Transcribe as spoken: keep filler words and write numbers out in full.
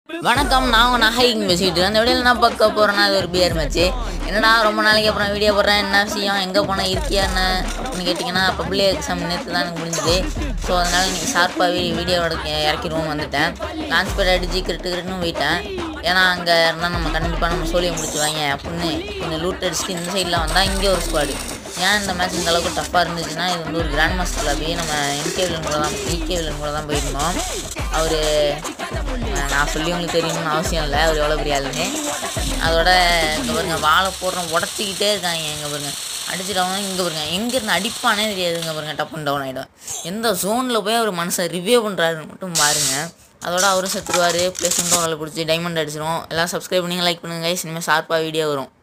வணக்கம். நான் உங்கள் நகைங்க பேசிக்கிட்டு அந்த வீடியோவில் என்ன பார்க்க போகிறேன்னா அது ஒரு பியர் மேட்ச்சு. என்னடா ரொம்ப நாளைக்கு அப்புறம் வீடியோ போடுறேன், என்ன விஷயம், எங்கே போனால் இருக்கியா என்ன அப்படின்னு கேட்டிங்கன்னா, பப்ளிக் எக்ஸாம் நேற்று தான் எனக்கு முடிஞ்சுது. ஸோ அதனால் நீங்கள் ஷார்ப்பாக வீடியோவோட இறக்கிடுவோம் வந்துட்டேன். லான்ச் பேட் அடிச்சு கிரிட்டு கிரிட்டுன்னு போயிட்டேன். ஏன்னா அங்கே இருந்தால் நம்ம கண்டிப்பாக நம்ம சோழியை முடிச்சுவாங்க அப்படின்னு கொஞ்சம் லூட் அடிச்சுட்டு இந்த சைடில் வந்தால் இங்கே ஒரு ஸ்குவாடு. ஏன் இந்த மேட்ச் இந்த அளவுக்கு டஃப்பாக இருந்துச்சுன்னா, இது வந்து ஒரு கிராண்ட் மாஸ்டர் கிளப்பி நம்ம என்கே வில்லன் கூட தான் இகே வில்லன் கூட தான் போயிருந்தோம். அவர் நான் சொல்லி உங்களுக்கு தெரியணும்னு அவசியம் இல்லை, அவர் எவ்வளோ பெரிய ஆளுன்னு. அதோட இங்கே பாருங்க வாழை போடுறோம், உடச்சிக்கிட்டே இருக்காங்க. எங்கே பாருங்க அடிச்சுட்டவங்க, இங்கே பாருங்க எங்கேருந்து அடிப்பானே தெரியாதுங்க பாருங்க, டப்புன்னு டவுன் ஆகிடும். எந்த ஜோனில் போய் அவர் மனுஷன் ரிவ்யூ பண்ணுறாருன்னு மட்டும் பாருங்க. அதோட அவரும் செத்துருவார். ப்ளஸ் வந்து அவங்களை பிடிச்சி டைமண்ட் அடிச்சிடும். எல்லாம் சப்ஸ்கிரைப் பண்ணி லைக் பண்ணுங்க. இனிமேல் ஷார்ப்பாக வீடியோ வரும்.